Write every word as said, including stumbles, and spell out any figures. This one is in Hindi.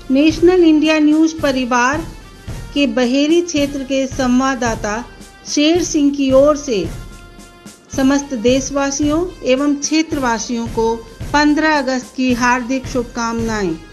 नेशनल इंडिया न्यूज परिवार के बहेरी क्षेत्र के संवाददाता शेर सिंह की ओर से समस्त देशवासियों एवं क्षेत्रवासियों को पंद्रह अगस्त की हार्दिक शुभकामनाएं।